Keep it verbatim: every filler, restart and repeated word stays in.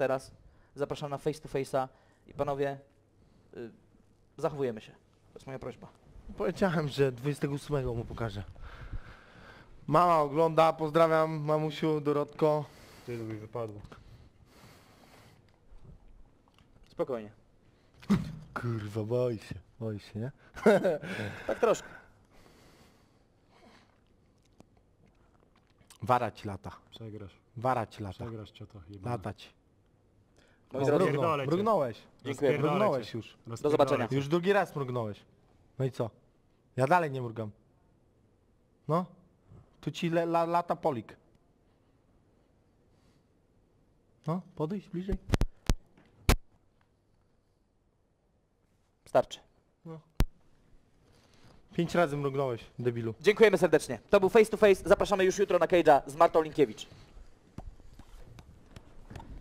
teraz. Zapraszam na face to face'a i panowie, y, zachowujemy się. To jest moja prośba. Powiedziałem, że dwudziestego ósmego mu pokażę. Mama ogląda, pozdrawiam mamusiu, Dorotko. Tylu mi wypadło. Spokojnie. Kurwa, boi się, boi się, nie? Tak troszkę. Wara ci lata, Przegrasz. wara ci lata, Przegrasz cioto jebana. lata ci. Moi O, drodzy, mrugnął, Rozpierdolę cię. mrugnąłeś, Dziękuję. Rozpierdolę mrugnąłeś cię. już. Rozpierdolę zobaczenia. cię. Już drugi raz mrugnąłeś. No i co? Ja dalej nie mrugam. No, tu ci le, la, lata polik. No, podejdź bliżej. starczy. Pięć razy mrugnąłeś, debilu. Dziękujemy serdecznie. To był face to face. Zapraszamy już jutro na Cage'a z Martą Linkiewicz.